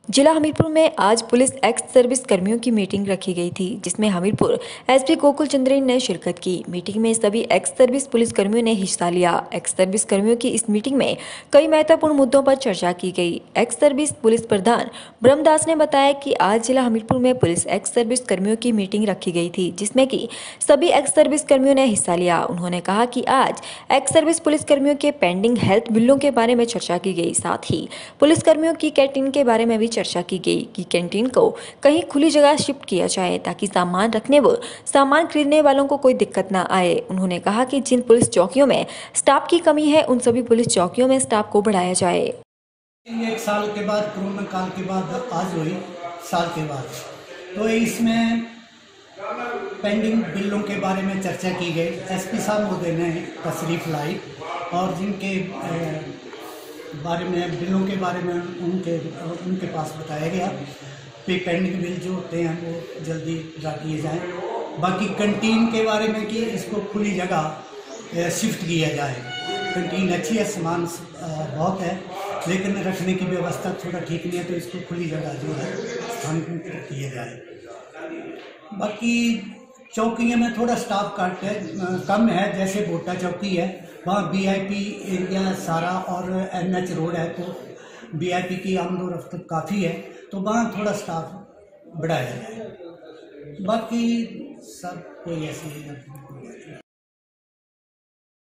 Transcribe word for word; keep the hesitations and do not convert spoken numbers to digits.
जिला हमीरपुर में आज पुलिस एक्स सर्विस कर्मियों की मीटिंग रखी गई थी, जिसमें हमीरपुर एसपी गोकुल चंद्रेन ने शिरकत की। मीटिंग में सभी एक्स सर्विस पुलिस कर्मियों ने हिस्सा लिया। एक्स सर्विस कर्मियों की इस मीटिंग में कई महत्वपूर्ण मुद्दों पर चर्चा की गई। एक्स सर्विस पुलिस प्रधान ब्रह्मदास ने बताया कि आज जिला हमीरपुर में पुलिस एक्स सर्विस कर्मियों की मीटिंग रखी गई थी, जिसमें कि सभी एक्स सर्विस कर्मियों ने हिस्सा लिया। उन्होंने कहा कि आज एक्स सर्विस पुलिस कर्मियों के पेंडिंग हेल्थ बिलों के बारे में चर्चा की गई। साथ ही पुलिस कर्मियों की कैंटीन के बारे में भी चर्चा की गई कि कैंटीन को कहीं खुली जगह शिफ्ट किया जाए ताकि सामान रखने व सामान खरीदने वालों को कोई दिक्कत न आए। उन्होंने कहा कि जिन पुलिस चौकियों में स्टाफ की कमी है, उन सभी पुलिस चौकियों में स्टाफ को बढ़ाया जाए। एक साल के बाद, कोरोना काल के बाद आज हुई साल के बाद, तो इसमें पेंडिंग बिलों के बारे में चर्चा की गई। एसपी साहब महोदय ने तशरीफ लाई और जिनके बारे में बिलों के बारे में उनके उनके पास बताया गया कि पेंडिंग बिल जो होते हैं वो जल्दी पूरा किए जाएँ। बाकी कंटीन के बारे में कि इसको खुली जगह शिफ्ट किया जाए। कंटीन अच्छी है, सामान बहुत है, लेकिन रखने की व्यवस्था थोड़ा ठीक नहीं है, तो इसको खुली जगह जो है स्थानांतरित किया जाए। बाकी चौकियों में थोड़ा स्टाफ कट है, कम है। जैसे बोटा चौकी है, वहाँ वीआईपी एरिया सारा और एनएच रोड है, तो वीआईपी की आमदो रफ्त काफ़ी है, तो वहाँ थोड़ा स्टाफ बढ़ाया जाए। बाकी सब कोई ऐसी